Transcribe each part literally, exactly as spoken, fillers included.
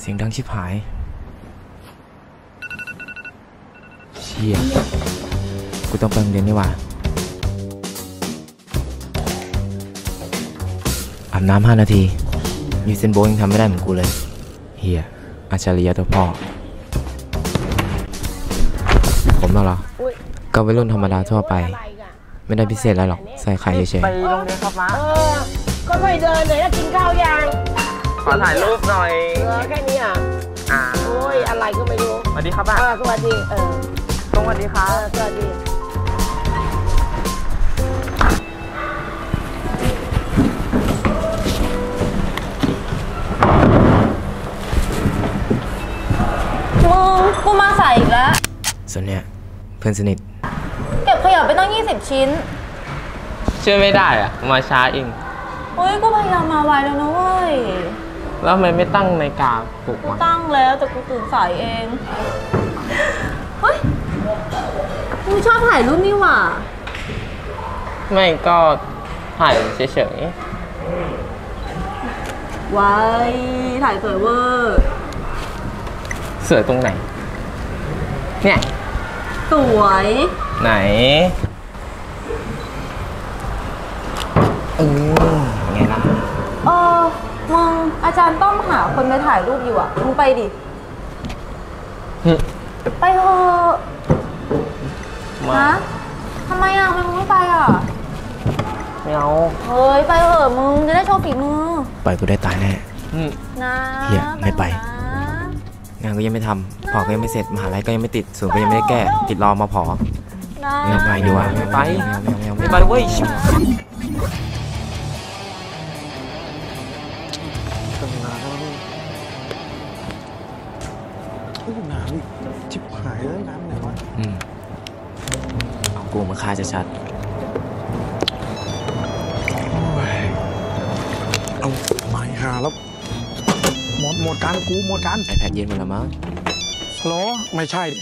สียงดังชิบหายเชี่ยกูต้องไปโรงเรียนนี่หว่าอาบน้ำห้านาทียูเซนโบยังทำไม่ได้เหมือนกูเลยเฮียอัจฉริยะตัวพ่อผมน่ะเหรอก็วัยรุ่นธรรมดาทั่วไปไม่ได้พิเศษอะไรหรอกใส่ไข่เฉยๆไปโรงเรียนครับม้าเออก็ไม่เดินเลยนะกินข้าวยังขอถ่ายรูปหน่อยเออแค่นี้อ่ะอ่าโอ้ยอะไรก็ไม่รู้สวัสดีครับป้าเออสวัสดีเออสวัสดีครับสวัสดีมึงกูมาสายอีกแล้วส่วนเนี้ยเพื่อนสนิทเก็บขยะไปตั้งยี่สิบชิ้นเชื่อไม่ได้อะมาช้าเองเฮ้ยกูพยายามมาไวแล้วนะเว้ยแล้วทำไมไม่ตั้งนาฬิกาปลุกวะตั้งแล้วแต่กูตื่นสายเองเฮ้ยมึงชอบถ่ายรูปนี่หว่าไม่ก็ถ่ายเฉยๆว้ายถ่ายสวยเวอร์สวยตรงไหนเนี่ยสวยไหนอืมไงล่ะเออมึงอาจารย์ต้องหาคนไปถ่ายรูปอยู่อ่ะมึงไปดิไปเถอะฮะทำไมอ่ะมึงไม่ไปอ่ะไม่เอาเฮ้ยไปเถอะมึงจะได้โชว์ฝีมือไปกูได้ตายแน่นะเฮียไม่ไปงานก็ยังไม่ทำพอก็ยังไม่เสร็จมหาลัยก็ยังไม่ติดศูนย์ก็ยังไม่ได้แก้ติดรอมาพอไม่ไปดีกว่าไม่ไปไม่ไปเว้ยน้ำอีกชิบหายแล้วน้ำไหนวะอืมเอากูมาฆ่าชัดๆเอาไม่หาแล้วหมดหมดการกูหมดการไอแพดเย็นหมดแล้วมั้งฮัลโหลไม่ใช่ดิ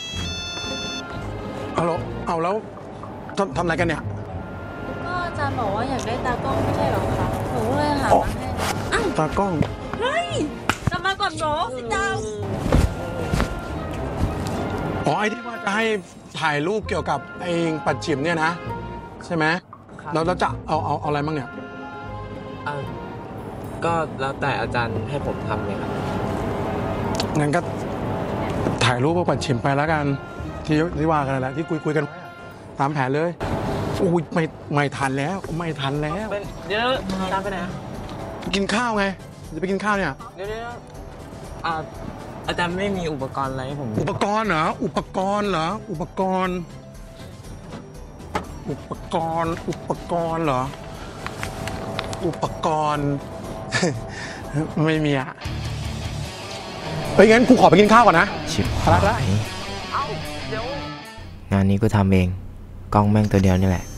ฮัลโหลเอาแล้วทำทำอะไรกันเนี่ยก็อาจารย์บอกว่าอยากได้ตากล้องไม่ใช่หรอคะหนูเลยหามาให้ตากล้องเฮ้ยกลับมาก่อนโหรอสิดาวอ๋อไอ้ที่ว่าจะให้ถ่ายรูปเกี่ยวกับไอ้ปัดฉิมเนี่ยนะใช่ไหมแล้วเราจะเอาเอาเอาอะไรบ้างเนี่ยก็แล้วแต่อาจารย์ให้ผมทำเลยครับงั้นก็ถ่ายรูปกับปัดฉิมไปแล้วกันที่ที่ว่ากันแหละที่คุยคุยกันตามแผนเลยอุ้ยไม่ไม่ทันแล้วไม่ทันแล้วเดี๋ยวอาจารย์ไปไหนกินข้าวไงจะไปกินข้าวเนี่ยเดี๋ยวอาจารย์ไม่มีอุปกรณ์อะไรให้ผมอุปกรณ์เหรออุปกรณ์เหรออุปกรณ์อุปกรณ์อุปกรณ์เหรออุปกรณ์ไม่มีอ่ะเฮ้ยงั้นกูขอไปกินข้าวก่อนนะชิบหายงานนี้กูทำเองกล้องแม่งตัวเดียวนี่แหละ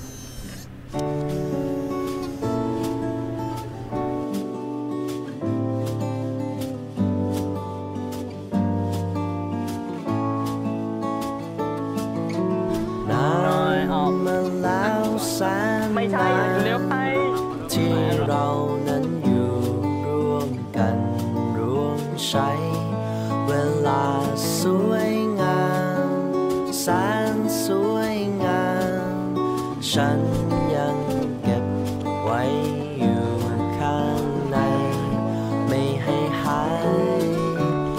ไม่ใช่เร็วไปที่เรานั้นอยู่ร่วมกันร่วมใช้เวลาสวยงามแสนสวยงามฉันยังเก็บไว้อยู่ข้างในไม่ให้หายไป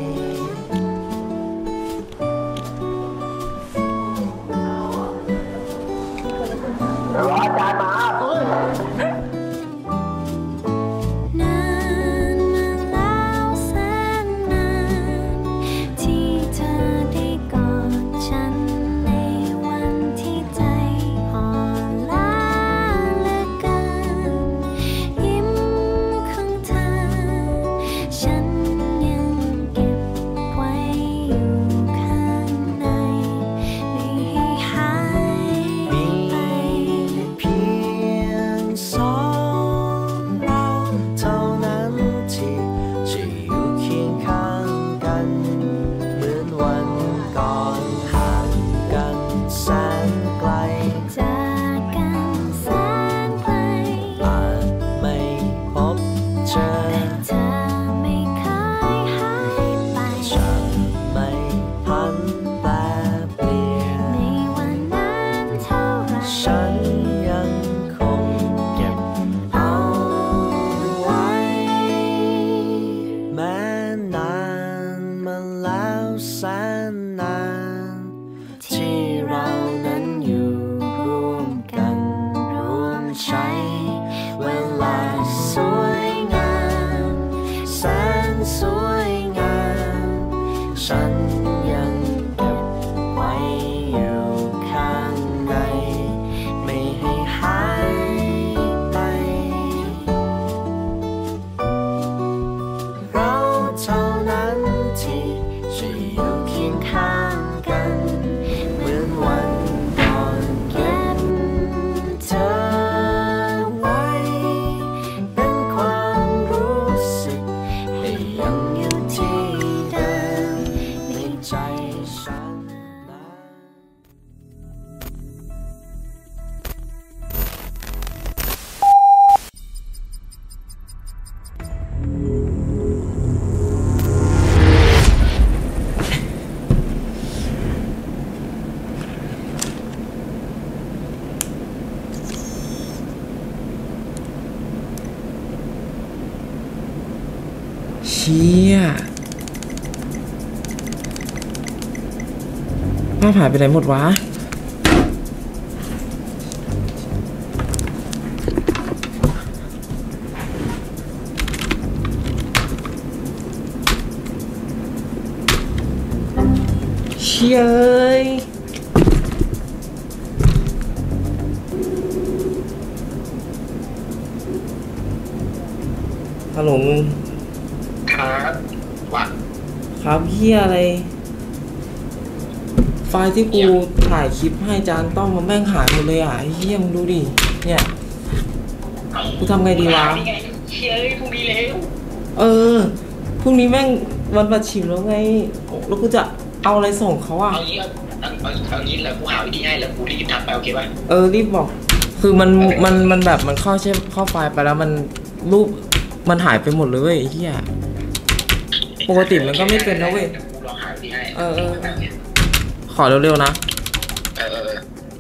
รออาจารย์มานานมาแล้วแสนเวลาสวยงามแสนสวยงามฉันยังเก็บไว้อยู่ข้างในไม่ให้หายไปเราเท่านั้นที่จะอยู่เคียงข้างกันเหมือนวันก่อนเก็บเธอไว้เป็นความรู้สึกให้ยังอยู่ที่เดิมในใจฉันนะเชี่ยภาพหายไปไหนหมดวะเชี่ยเอ้ยฮัลโหลมึงครับว่าครับเฮียอะไร ไฟล์ที่กูถ่ายคลิปให้จานต้อมมันแม่งหายหมดเลยอ่ะเฮียมึงดูดิ เนี่ย กูทำไงดีวะเชียร์พรุ่งนี้แล้วเออ พรุ่งนี้แม่งวันประชิมแล้วไง แล้วกูจะเอาอะไรส่งเขาอ่ะเอางี้เอาเอาเอางี้แล้วกูหาวิธีให้แล้วกูรีบทำไปโอเคป่ะเออ รีบบอก คือมัน มัน มันแบบ มันเข้าใช่เข้าไฟล์ไปแล้วมันรูป มันหายไปหมดเลยเว้ยไอ้เฮียปกติมันก็ไม่เป็นนะเว้ยกูลองหาวิธีให้เออเออ ขอเร็วๆนะเออเออ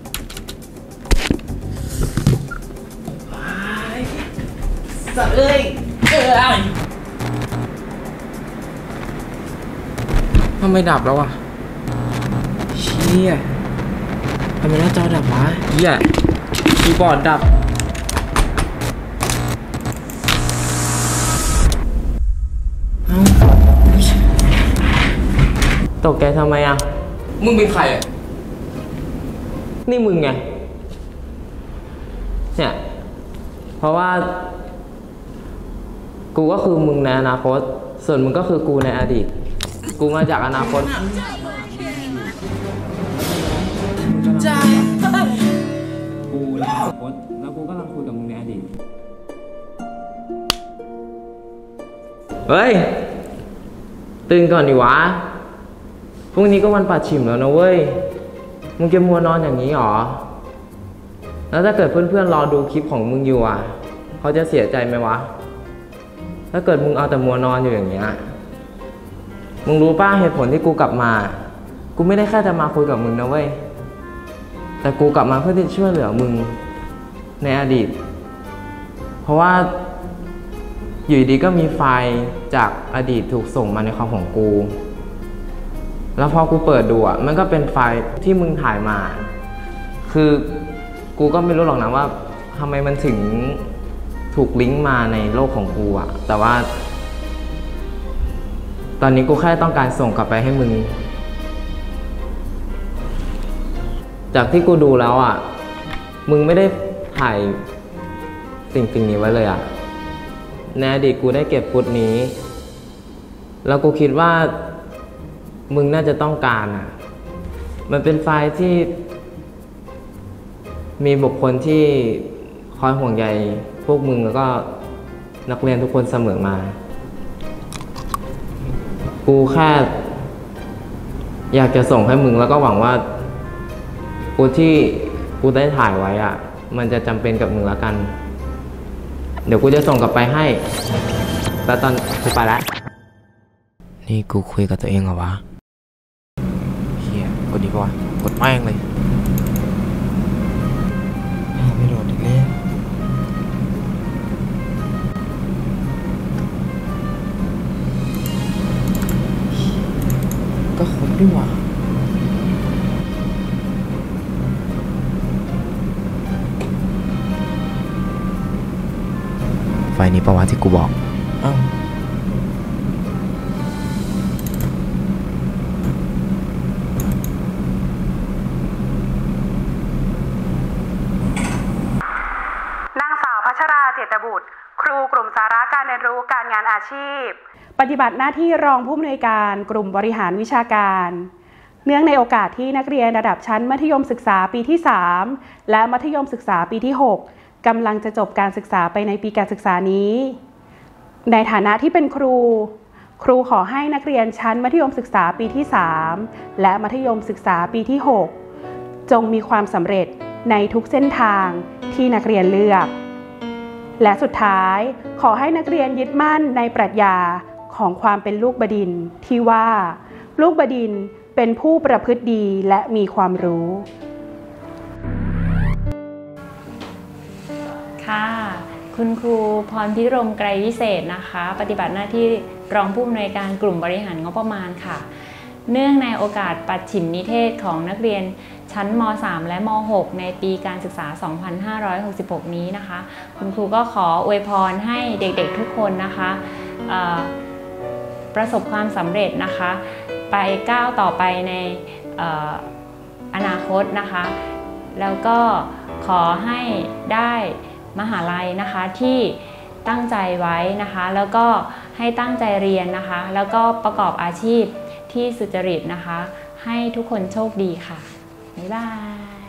สัตว์เอ้ยเอ้ยทำไมดับแล้วอ่ะเชี่ยทำไมหน้าจอดับวะเฮียคีย์บอร์ดดับเอ้าตกใจทำไมอ่ะมึงเป็นใครอ่ะนี่มึงไงเนี่ยเพราะว่ากูก็คือมึงในอนาคตส่วนมึงก็คือกูในอดีตกูมาจากอนาคตกูในอนาคตแล้วกูก็กำลังคุยกับมึงในอดีตเฮ้ยตื่นก่อนดิวะพรุ่งนี้ก็วันปัดฉิมแล้วนะเว้ยมึงจะมัวนอนอย่างนี้หรอแล้วถ้าเกิดเพื่อนๆรอดูคลิปของมึงอยู่อ่ะเขาจะเสียใจไหมวะถ้าเกิดมึงเอาแต่มัวนอนอยู่อย่างเงี้ยมึงรู้ป่ะเหตุผลที่กูกลับมากูไม่ได้แค่จะมาคุยกับมึงนะเว้ยแต่กูกลับมาเพื่อที่จะช่วยเหลือมึงในอดีตเพราะว่าอยู่ดีก็มีไฟล์จากอดีตถูกส่งมาในคอมของกูแล้วพอกูเปิดดูอ่ะมันก็เป็นไฟล์ที่มึงถ่ายมาคือกูก็ไม่รู้หรอกนะว่าทำไมมันถึงถูกลิงก์มาในโลกของกูอ่ะแต่ว่าตอนนี้กูแค่ต้องการส่งกลับไปให้มึงจากที่กูดูแล้วอ่ะมึงไม่ได้ถ่ายสิ่งสิ่งนี้ไว้เลยอ่ะในอดีตกูได้เก็บฟุตนี้แล้วกูคิดว่ามึงน่าจะต้องการอ่ะมันเป็นไฟล์ที่มีบุคคลที่คอยห่วงใยพวกมึงแล้วก็นักเรียนทุกคนเสมอมากูแค่อยากจะส่งให้มึงแล้วก็หวังว่ากูที่กูได้ถ่ายไว้อ่ะมันจะจำเป็นกับมึงแล้วกันเดี๋ยวกูจะส่งกลับไปให้แล้วตอนกูไปแล้วนี่กูคุยกับตัวเองเหรอวะเฮียกดดีกว่ากดแม่งเลยไม่โดนอีกแล้วก็ครบด้วยว่ะไฟนี้ประวัติที่กูบอกอ้าวนางสาวพัชราเจตบุตรครูกลุ่มสาระการเรียนรู้การงานอาชีพปฏิบัติหน้าที่รองผู้อำนวยการกลุ่มบริหารวิชาการเนื่องในโอกาสที่นักเรียนระดับชั้นมัธยมศึกษาปีที่สามและมัธยมศึกษาปีที่หกกำลังจะจบการศึกษาไปในปีการศึกษานี้ในฐานะที่เป็นครูครูขอให้นักเรียนชั้นมัธยมศึกษาปีที่สามและมัธยมศึกษาปีที่หกจงมีความสำเร็จในทุกเส้นทางที่นักเรียนเลือกและสุดท้ายขอให้นักเรียนยึดมั่นในปรัชญาของความเป็นลูกบดินทร์ที่ว่าลูกบดินทร์เป็นผู้ประพฤติดีและมีความรู้ค่ะคุณครูพรพิรมไกรวิเศษนะคะปฏิบัติหน้าที่รองผู้อำนวยการกลุ่มบริหารงบประมาณค่ะเนื่องในโอกาสปัดฉิมนิเทศของนักเรียนชั้นม.สาม และม.หก ในปีการศึกษา สองพันห้าร้อยหกสิบหก นี้นะคะคุณครูก็ขออวยพรให้เด็กๆทุกคนนะคะประสบความสำเร็จนะคะไปก้าวต่อไปในอนาคตนะคะแล้วก็ขอให้ได้มหาลัยนะคะที่ตั้งใจไว้นะคะแล้วก็ให้ตั้งใจเรียนนะคะแล้วก็ประกอบอาชีพที่สุจริตนะคะให้ทุกคนโชคดีค่ะบ๊ายบาย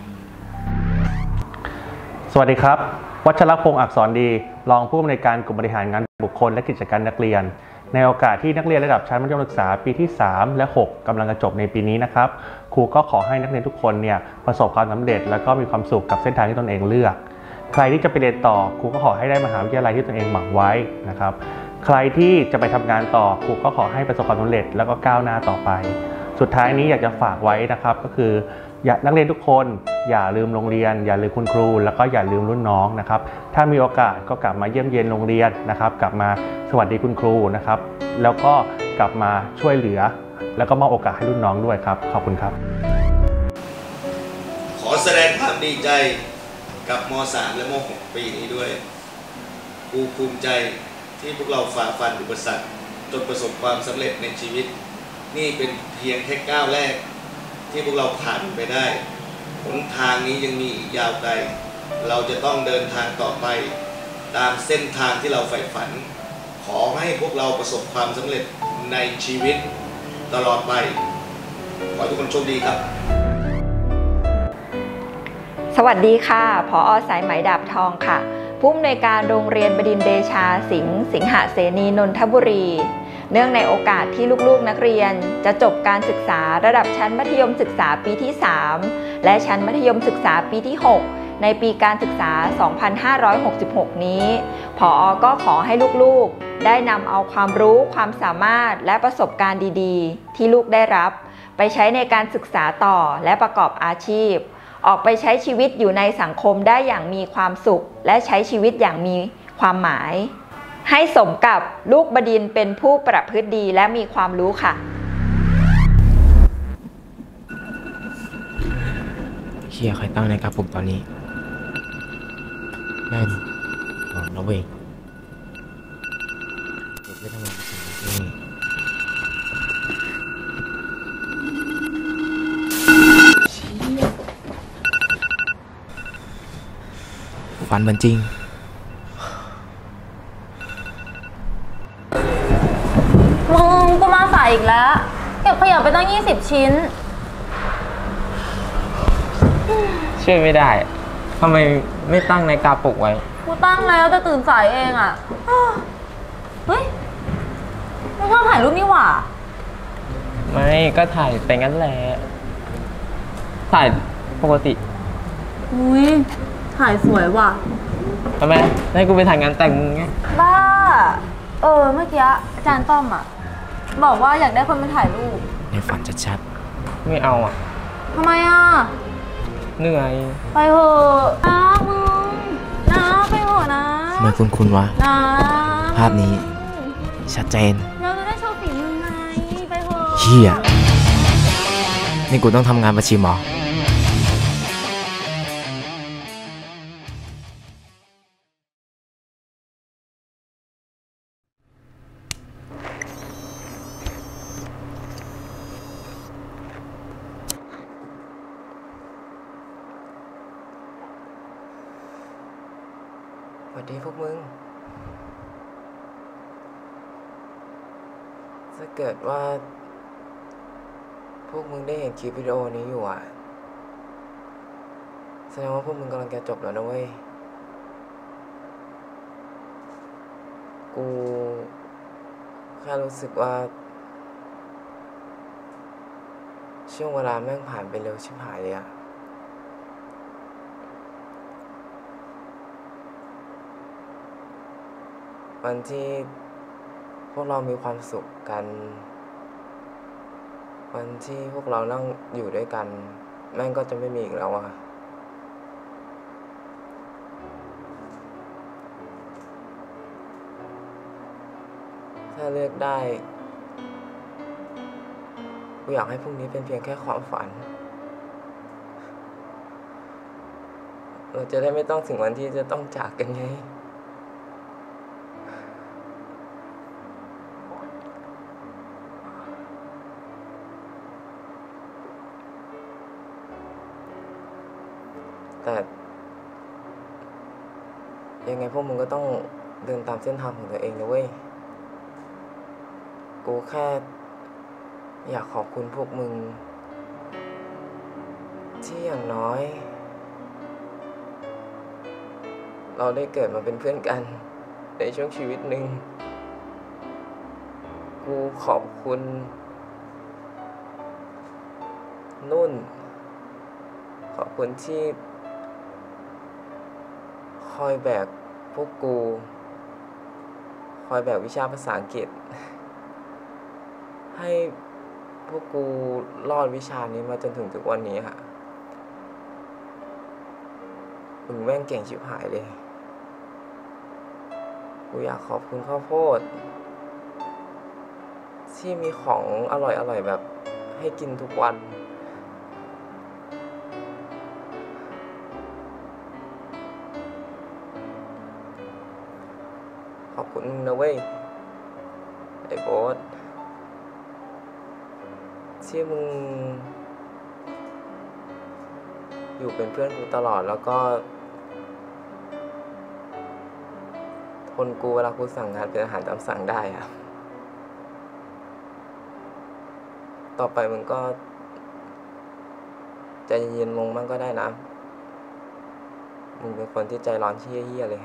สวัสดีครับวัชรพงษ์อักษรดีรองผู้อำนวยการกลุ่มบริหารงานบุคคลและกิจการนักเรียนในโอกาสที่นักเรียนระดับชั้นมัธยมศึกษาปีที่สามและหกกำลังจะจบในปีนี้นะครับครูก็ขอให้นักเรียนทุกคนเนี่ยประสบความสำเร็จและก็มีความสุขกับเส้นทางที่ตนเองเลือกใครที่จะไปเรียนต่อครูก็ขอให้ได้มหาวิทยาลัยที่ตนเองหวังไว้นะครับใครที่จะไปทำงานต่อครูก็ขอให้ประสบความสำเร็จแล้วก็ก้าวหน้าต่อไปสุดท้ายนี้อยากจะฝากไว้นะครับก็คืออย่านักเรียนทุกคนอย่าลืมโรงเรียนอย่าลืมคุณครูแล้วก็อย่าลืมรุ่นน้องนะครับถ้ามีโอกาสก็กลับมาเยี่ยมเยียนโรงเรียนนะครับกลับมาสวัสดีคุณครูนะครับแล้วก็กลับมาช่วยเหลือแล้วก็มอบโอกาสให้รุ่นน้องด้วยครับขอบคุณครับขอแสดงความดีใจกับม.สาม และม.หก ปีนี้ด้วยครูภูมิใจที่พวกเราฝ่าฟันอุปสรรคจนประสบความสำเร็จในชีวิตนี่เป็นเพียงแค่ก้าวแรกที่พวกเราผ่านไปได้หนทางนี้ยังมีอีกยาวไกลเราจะต้องเดินทางต่อไปตามเส้นทางที่เราใฝ่ฝันขอให้พวกเราประสบความสำเร็จในชีวิตตลอดไปขอให้ทุกคนโชคดีครับสวัสดีค่ะผอ.สายไหมดาบทองค่ะผู้อำนวยการโรงเรียนบดินทร์เดชาสิงห์สิงหเสนีนนทบุรีเนื่องในโอกาสที่ลูกๆนักเรียนจะจบการศึกษาระดับชั้นมัธยมศึกษาปีที่สามและชั้นมัธยมศึกษาปีที่หกในปีการศึกษา สองพันห้าร้อยหกสิบหก นี้ผอ.ก็ขอให้ลูกๆได้นำเอาความรู้ความสามารถและประสบการณ์ดีๆที่ลูกได้รับไปใช้ในการศึกษาต่อและประกอบอาชีพออกไปใช้ชีวิตอยู่ในสังคมได้อย่างมีความสุขและใช้ชีวิตอย่างมีความหมายให้สมกับลูกบดินทร์เป็นผู้ประพฤติดีและมีความรู้ค่ะเฮียใครตั้งในกระปุกตอนนี้นั่นอ๋อเราเองเด็กไม่ทำงานสิ่งนี้ฝันเหมือนจริงมึงกูมาสายอีกแล้วเก็บขยะไปตั้งยี่สิบชิ้นช่วยไม่ได้ทำไมไม่ตั้งในกาปุกไว้กูตั้งแล้วแต่ตื่นสายเองอ่ะเฮ้ยไม่ชอบถ่ายรูปนี่หว่าไม่ก็ถ่ายไปงั้นแหละถ่ายปกติอุ้ยถ่ายสวยว่ะทำไมให้กูไปถ่ายงานแต่งมึงไงบ้าเออเมื่อกี้อาจารย์ต้อมอ่ะบอกว่าอยากได้คนมาถ่ายรูปในฝันชัดๆไม่เอาอ่ะทำไมอ่ะเหนื่อยไปเถอะนะมึงนะไปเถอะนะทำไมคุณคุณวะนะภาพนี้ชัดเจนเราจะได้โชว์ฝีมือไงไปเถอะเฮียนี่กูต้องทำงานประชิมหรอวัสดีพวกมึงถ้าเกิดว่าพวกมึงได้เห็นคลิปวิดีโอนี้อยู่อ่ะแสดงว่าพวกมึงกำลังจะจบแล้วนะเว้ยกูแค่รู้สึกว่าช่วงเวลาแม่งผ่านไปเร็วชิบหายเลยอะวันที่พวกเรามีความสุขกันวันที่พวกเรานั่งอยู่ด้วยกันแม่งก็จะไม่มีอีกแล้วอะถ้าเลือกได้กูอยากให้พรุ่งนี้เป็นเพียงแค่ความฝันเราจะได้ไม่ต้องถึงวันที่จะต้องจากกันไงแต่ยังไงพวกมึงก็ต้องเดินตามเส้นทางของตัวเองนะเว้ยกูแค่อยากขอบคุณพวกมึงที่อย่างน้อยเราได้เกิดมาเป็นเพื่อนกันในช่วงชีวิตหนึ่งกูขอบคุณนุ่นขอบคุณที่คอยแบกพวกกูคอยแบกวิชาภาษาอังกฤษให้พวกกูรอดวิชานี้มาจนถึงทุกวันนี้ฮะมึงแม่งเก่งชิบหายเลยกูอยากขอบคุณข้าวโพดที่มีของอร่อยๆแบบให้กินทุกวันขอบคุณนะเว้ยไอ้โบ๊ทที่มึงอยู่เป็นเพื่อนกูตลอดแล้วก็ทนกูเวลากูสั่งงานเป็นอาหารตามสั่งได้อะต่อไปมึงก็ใจเย็นลงมั่งก็ได้นะมึงเป็นคนที่ใจร้อนเหี้ยๆเลย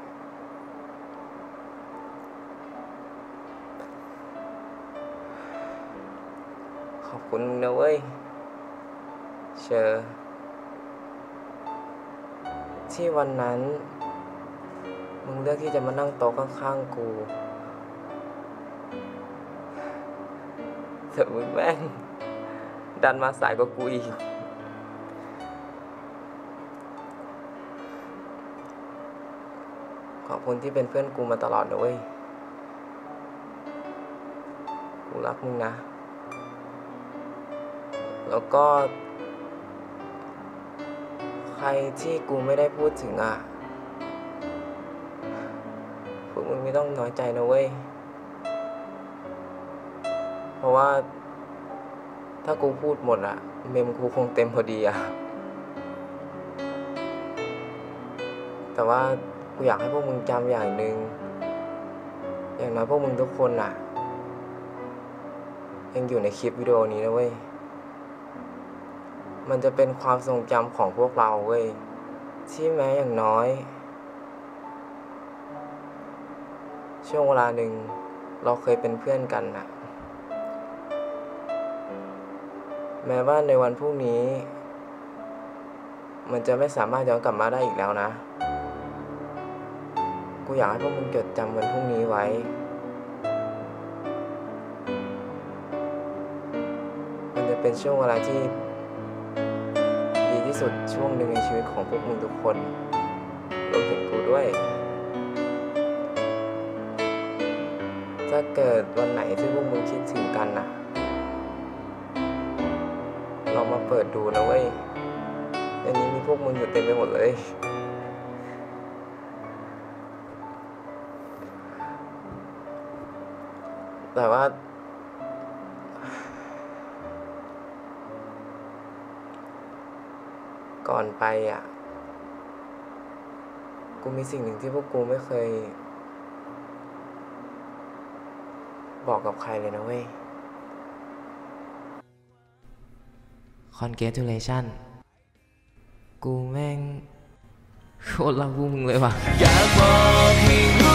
ขอบคุณนะเว้ยเชอร์ที่วันนั้นมึงเลือกที่จะมานั่งโต๊ะข้างๆกูแต่มึงแม่งดันมาสายกว่ากูอีกขอบคุณที่เป็นเพื่อนกูมาตลอดนะเว้ยกูรักมึงนะแล้วก็ใครที่กูไม่ได้พูดถึงอ่ะพวกมึงไม่ต้องน้อยใจนะเว้ยเพราะว่าถ้ากูพูดหมดอ่ะเมมกูคงเต็มพอดีอ่ะแต่ว่ากูอยากให้พวกมึงจำอย่างหนึ่งอย่างน้อยพวกมึงทุกคนอ่ะยังอยู่ในคลิปวิดีโอนี้นะเว้ยมันจะเป็นความทรงจำของพวกเราเว้ยที่แม้อย่างน้อยช่วงเวลาหนึ่งเราเคยเป็นเพื่อนกันน่ะแม้ว่าในวันพรุ่งนี้มันจะไม่สามารถย้อนกลับมาได้อีกแล้วนะกูอยากให้พวกมึงจดจำวันพรุ่งนี้ไว้มันจะเป็นช่วงเวลาที่ดีที่สุดช่วงหนึ่งในชีวิตของพวกมึงทุกคนรวมถึงกูด้วยถ้าเกิดวันไหนที่พวกมึงคิดถึงกันน่ะลองมาเปิดดูนะเว้ยในนี้มีพวกมึงอยู่เต็มไปหมดเลยแต่ว่าก่อนไปอ่ะกูกูมีสิ่งหนึ่งที่พวกกูไม่เคยบอกกับใครเลยนะเว้ย Congratulation กูแม่งโคตรรักพวกมึงเลยว่ะอยากบอกให้